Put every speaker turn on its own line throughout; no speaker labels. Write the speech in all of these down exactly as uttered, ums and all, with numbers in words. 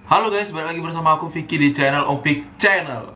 Halo guys, balik lagi bersama aku Vicky di channel Opik Channel.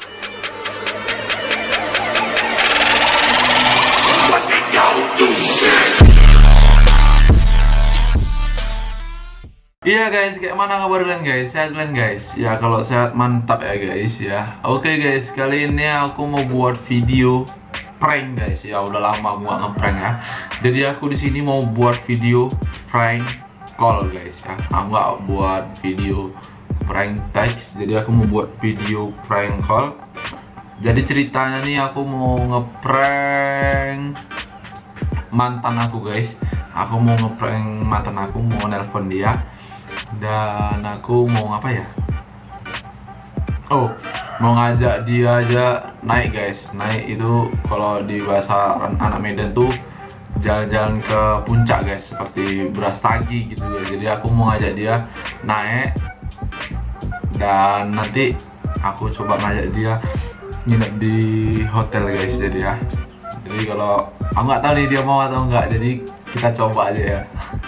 Iya guys, kayak mana kabar kalian guys? Sehat kalian guys? Ya kalau sehat mantap ya guys ya. Oke guys, kali ini aku mau buat video prank guys. Ya udah lama gua ngeprank ya. Jadi aku di sini mau buat video prank call guys ya. Aku nggak buat video prank text, jadi aku mau buat video prank call. Jadi ceritanya nih aku mau ngeprank mantan aku guys. Aku mau ngeprank mantan aku, mau nelpon dia. Dan aku mau ngapa ya? Oh, mau ngajak dia aja naik guys. Naik itu kalau di bahasa anak Medan tuh jalan-jalan ke puncak guys, seperti Brastagi gitu guys. Jadi aku mau ngajak dia naik, dan nanti aku coba ngajak dia nginep di hotel guys. Jadi ya, jadi kalau aku nggak tahu nih dia mau atau enggak, jadi kita coba aja ya.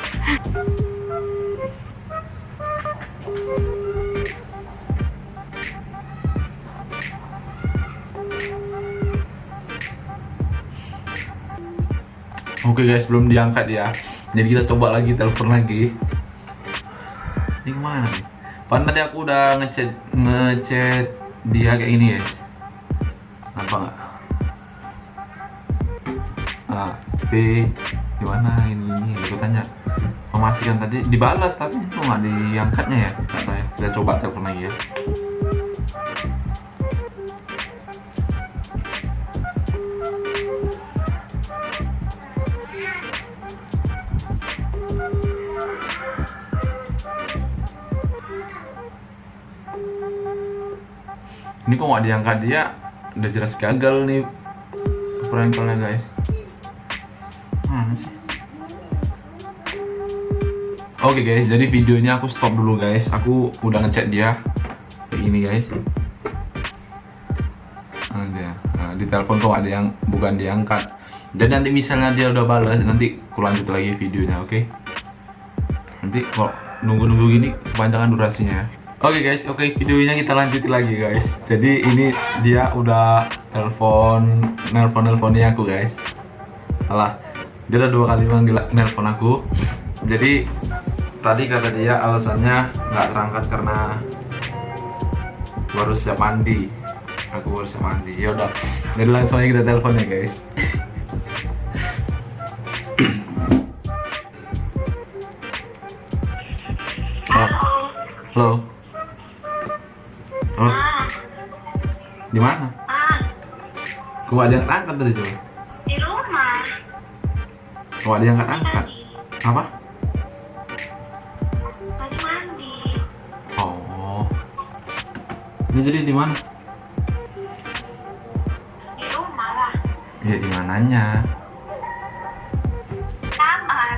Oke guys, belum diangkat ya. Jadi kita coba lagi, telepon lagi. Ini kemana nih? Padahal tadi aku udah ngechat ngechat dia kayak ini ya. Nampak nggak? Ah, tapi gimana ini ini? Aku tanya. Memastikan tadi dibalas tapi kok nggak diangkatnya ya? Nggak tahu ya. Kita coba telepon lagi ya. Ini kok nggak diangkat dia, udah jelas gagal nih prank call-nya guys. Mana sih? Oke guys, jadi videonya aku stop dulu guys. Aku udah ngechat dia kayak ini guys. Nah, dia. Nah, di telepon kok ada yang bukan diangkat. Dan nanti misalnya dia udah balas, nanti aku lanjut lagi videonya, oke? Nanti kok nunggu-nunggu gini kepanjangan durasinya. Oke okay guys, oke okay, videonya kita lanjutin lagi guys. Jadi ini dia udah nelpon, nelpon nelponnya aku guys. Alah, dia udah dua kali manggil nelpon aku. Jadi tadi kata dia alasannya nggak terangkat karena baru siap mandi. Aku baru siap mandi. Ya udah, jadi langsung aja kita telepon ya guys. Halo. Oh. Di mana?
Ah.
Kok ada yang angkat tadi coba?
Di rumah.
Kok ada yang angkat? Apa?
Tadi mandi.
Oh. Ini jadi di mana?
Di rumah lah.
Ya di mananya?
Kamar.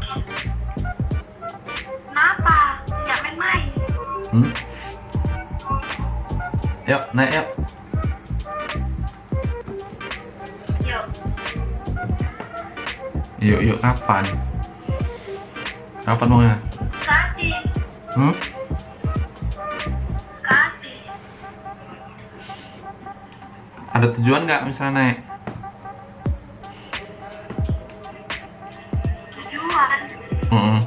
Kenapa? Tidak main-main.
Hmm? Yuk, naik yuk.
Yuk.
Yuk, yuk, kapan? Kapan maunya?
Sekali.
Hmm?
Sekali.
Ada tujuan nggak misalnya naik?
Tujuan.
Hmm.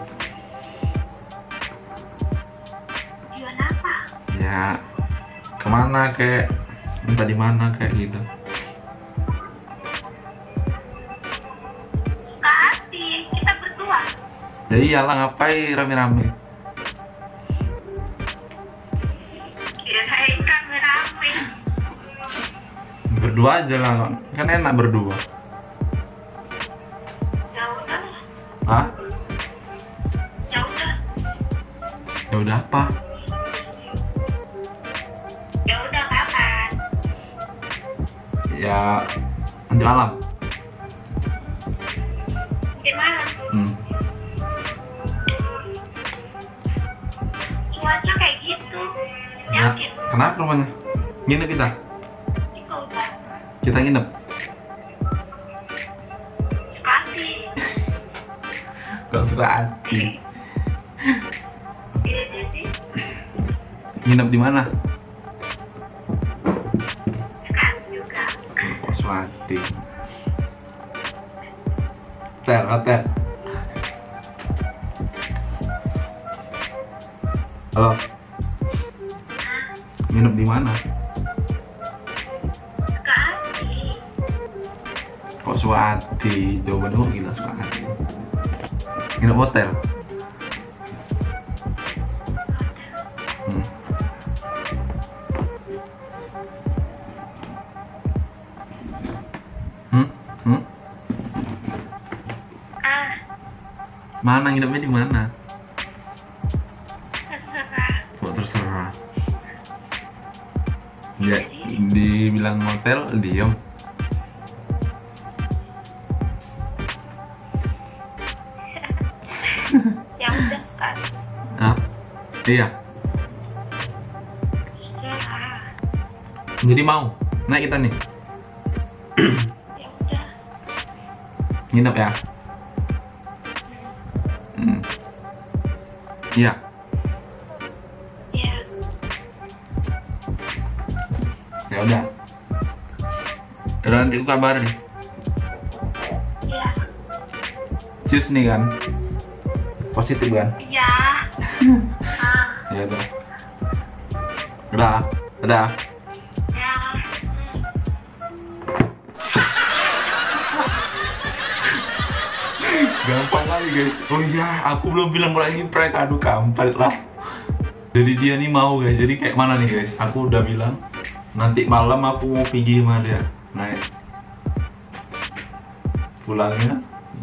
Tujuan apa?
Ya, kemana kek? Entah di mana kayak gitu.
Sekali. Kita berdua.
Ya iyalah, ngapain rame-rame?
Kirain rame-rame.
Berdua aja lah, kan enak berdua.
Ya udah.
Hah?
Ya udah.
Ya udah apa?
Ya udah kapan?
Ya nanti malam.
Di mana?
Hmm.
Cuaca kayak gitu.
Ya,
Yakin?
kenapa rumahnya? Nginep kita?
Itu udah.
Kita nginep.
Sekali.
Gak suka hati.
Iya jadi.
Nginep di mana?
Sekarang juga.
Kos mati. Hotel, hotel. Halo. Nginep di mana?
Sekali.
Kok Suwati? Jawaban gue gila Suwati. Nginep hotel. Hmm. Hmm? Hmm?
Ah,
Mana nginepnya di mana?
terserah.
Kok terserah. Ya, dibilang hotel, diem.
Ya udah sekali.
Ah, iya.
Terserah.
Jadi mau naik kita nih.
Ya udah.
Nginep ya. Hmm. Iya.
Ya.
Ya udah. Udah nanti aku kabarin.
Ya.
Cheers nih kan. Positif kan?
Ya. Ah,
Ya udah. Udah. Udah.
ya.
Gampang kali guys. Oh iya, aku belum bilang kalau ini prank. Aduh kampret lah. Jadi dia nih mau guys. Jadi kayak mana nih guys? Aku udah bilang nanti malam aku mau pergi sama dia. Naik. Pulangnya.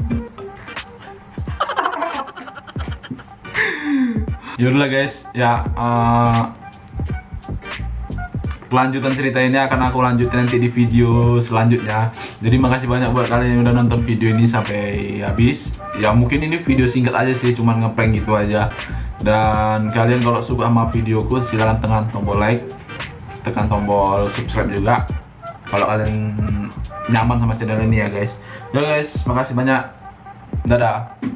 Yaudah guys, ya uh, kelanjutan cerita ini akan aku lanjutin nanti di video selanjutnya. Jadi makasih banyak buat kalian yang udah nonton video ini sampai habis. Ya mungkin ini video singkat aja sih, cuman ngeprank gitu aja. Dan kalian kalau suka sama videoku silahkan tekan tombol like, tekan tombol subscribe juga kalau kalian nyaman sama channel ini ya guys. Ya guys, makasih banyak. Dadah.